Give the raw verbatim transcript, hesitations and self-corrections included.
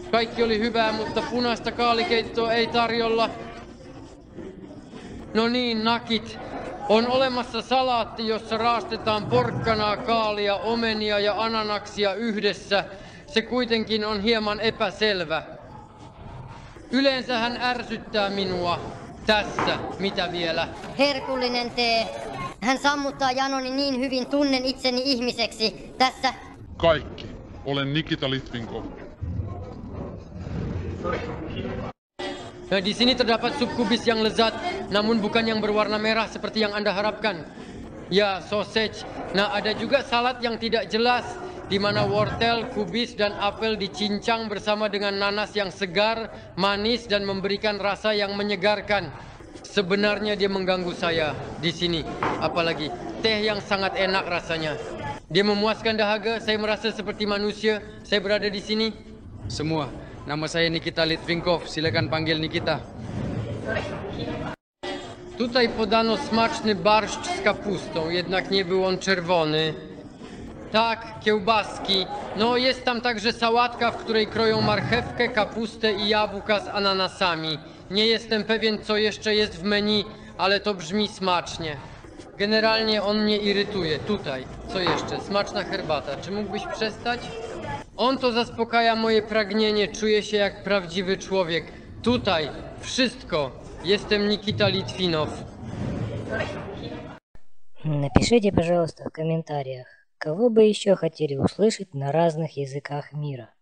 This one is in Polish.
Kaikki oli hyvää, mutta punaista kaalikeittoa ei tarjolla. No niin, nakit. On olemassa salaatti, jossa raastetaan porkkanaa, kaalia, omenia ja ananaksia yhdessä. Se kuitenkin on hieman epäselvä. Yleensä hän ärsyttää minua. Tässä, mitä vielä? Herkullinen tee. Hän sammuttaa janoni niin hyvin, tunnen itseni ihmiseksi. Tässä. Kaikki. Olen Nikita Litvinkov. Nah, di sini terdapat sup kubis yang lezat, namun bukan yang berwarna merah seperti yang Anda harapkan. Ya, sausage. Nah, ada juga salad yang tidak jelas, di mana wortel, kubis, dan apel dicincang bersama dengan nanas yang segar, manis, dan memberikan rasa yang menyegarkan. Sebenarnya dia mengganggu saya di sini. Apalagi teh yang sangat enak rasanya. Dia memuaskan dahaga, saya merasa seperti manusia. Saya berada di sini. Semua. Nama saya Nikita Litvinkov, silakan panggil Nikita. Tutaj podano smaczny barszcz z kapustą, jednak nie był on czerwony. Tak, kiełbaski. No jest tam także sałatka, w której kroją marchewkę, kapustę i jabłka z ananasami. Nie jestem pewien, co jeszcze jest w menu, ale to brzmi smacznie. Generalnie on mnie irytuje. Tutaj, co jeszcze? Smaczna herbata. Czy mógłbyś przestać? On to zaspokaja moje pragnienie, czuję się jak prawdziwy człowiek. Tutaj, wszystko. Jestem Nikita Litvinov. Напишите, пожалуйста, в комментариях, кого бы еще хотели услышать на разных языках мира.